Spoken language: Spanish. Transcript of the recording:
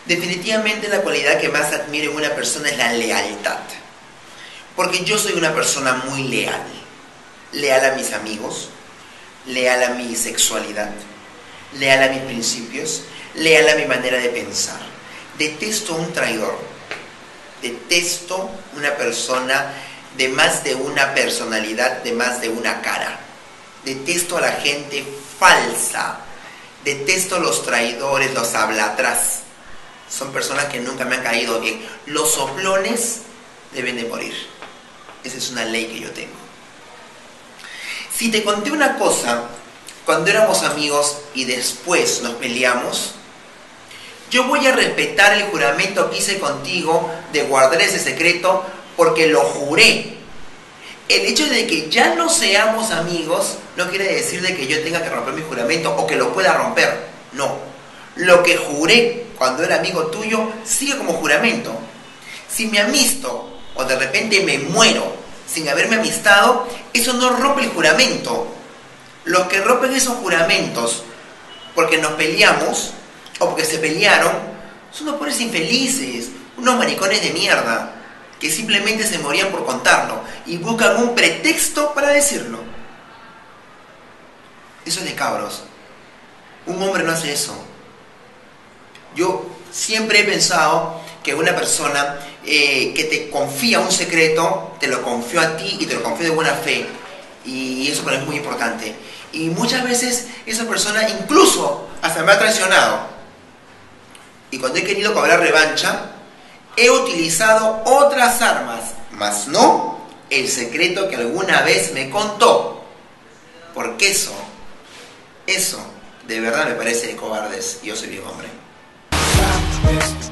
Definitivamente la cualidad que más admiro en una persona es la lealtad. Porque yo soy una persona muy leal. Leal a mis amigos, leal a mi sexualidad, leal a mis principios, leal a mi manera de pensar. Detesto a un traidor. Detesto una persona de más de una personalidad, de más de una cara. Detesto a la gente falsa. Detesto a los traidores, los hablatras. Son personas que nunca me han caído bien. Los soplones deben de morir. Esa es una ley que yo tengo. Si te conté una cosa, cuando éramos amigos y después nos peleamos, yo voy a respetar el juramento que hice contigo de guardar ese secreto porque lo juré. El hecho de que ya no seamos amigos no quiere decir de que yo tenga que romper mi juramento o que lo pueda romper. No. Lo que juré cuando era amigo tuyo sigue como juramento. Si me amisto o de repente me muero sin haberme amistado, eso no rompe el juramento. Los que rompen esos juramentos porque nos peleamos o porque se pelearon son unos pobres infelices, unos maricones de mierda que simplemente se morían por contarlo y buscan un pretexto para decirlo. Eso es de cabros. Un hombre no hace eso. Yo siempre he pensado que una persona que te confía un secreto, te lo confió a ti y te lo confió de buena fe. Y eso para mí es muy importante. Y muchas veces esa persona incluso hasta me ha traicionado. Y cuando he querido cobrar revancha, he utilizado otras armas, mas no el secreto que alguna vez me contó. Porque eso de verdad me parece de cobardes. Y yo soy bien hombre.